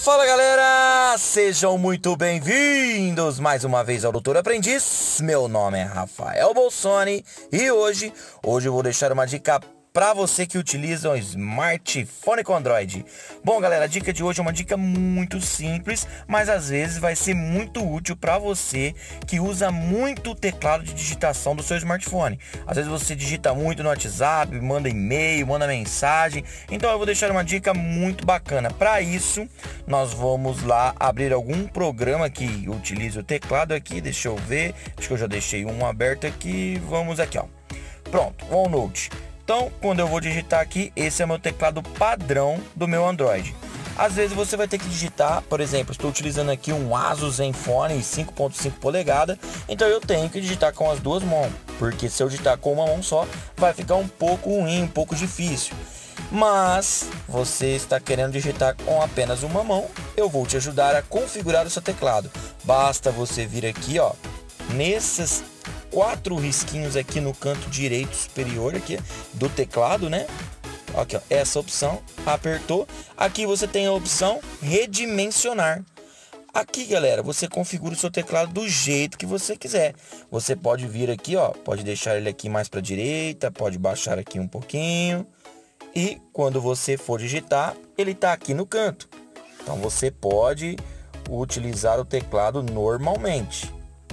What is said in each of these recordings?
Fala galera, sejam muito bem-vindos mais uma vez ao Doutor Aprendiz. Meu nome é Rafael Bolsoni e hoje eu vou deixar uma dica para você que utiliza um smartphone com Android. Bom galera, a dica de hoje é uma dica muito simples, mas às vezes vai ser muito útil para você que usa muito o teclado de digitação do seu smartphone. Às vezes você digita muito no WhatsApp, manda e-mail, manda mensagem, então eu vou deixar uma dica muito bacana. Para isso, nós vamos lá abrir algum programa que utilize o teclado aqui, deixa eu ver, acho que eu já deixei um aberto aqui, vamos aqui ó. Pronto, OneNote. Então, quando eu vou digitar aqui, esse é meu teclado padrão do meu Android. Às vezes você vai ter que digitar, por exemplo, estou utilizando aqui um Asus Zenfone 5.5 polegada, então eu tenho que digitar com as duas mãos, porque se eu digitar com uma mão só, vai ficar um pouco ruim, um pouco difícil. Mas você está querendo digitar com apenas uma mão, eu vou te ajudar a configurar o seu teclado. Basta você vir aqui, ó, nesses 4 risquinhos aqui no canto direito superior aqui do teclado, né? Aqui, ó, essa opção, apertou. Aqui você tem a opção redimensionar. Aqui, galera, você configura o seu teclado do jeito que você quiser. Você pode vir aqui, ó, pode deixar ele aqui mais para a direita, pode baixar aqui um pouquinho. E quando você for digitar, ele tá aqui no canto. Então você pode utilizar o teclado normalmente,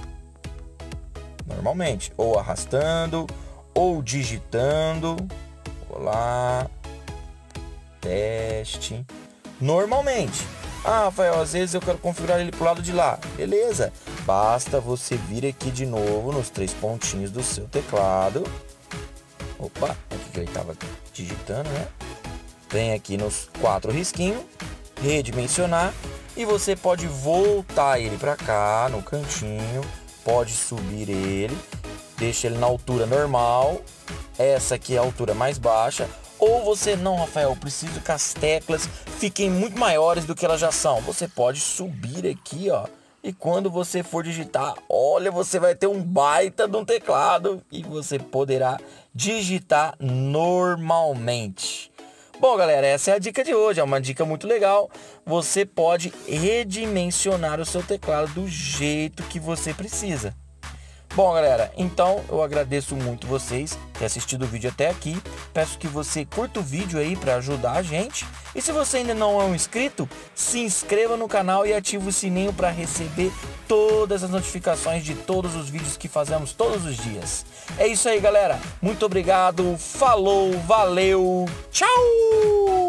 ou arrastando, ou digitando. Olá, teste, normalmente. Ah, Rafael, às vezes eu quero configurar ele pro lado de lá. Beleza, basta você vir aqui de novo nos 3 pontinhos do seu teclado. Opa, aqui que ele estava digitando, né? Vem aqui nos 4 risquinhos, redimensionar, e você pode voltar ele para cá no cantinho. Pode subir ele, deixa ele na altura normal, essa aqui é a altura mais baixa, ou você, não Rafael, eu preciso que as teclas fiquem muito maiores do que elas já são. Você pode subir aqui, ó, e quando você for digitar, olha, você vai ter um baita de um teclado e você poderá digitar normalmente. Bom galera, essa é a dica de hoje, é uma dica muito legal. Você pode redimensionar o seu teclado do jeito que você precisa. Bom galera, então eu agradeço muito vocês ter assistido o vídeo até aqui. Peço que você curta o vídeo aí para ajudar a gente. E se você ainda não é um inscrito, se inscreva no canal e ative o sininho para receber todas as notificações de todos os vídeos que fazemos todos os dias. É isso aí galera, muito obrigado, falou, valeu, tchau!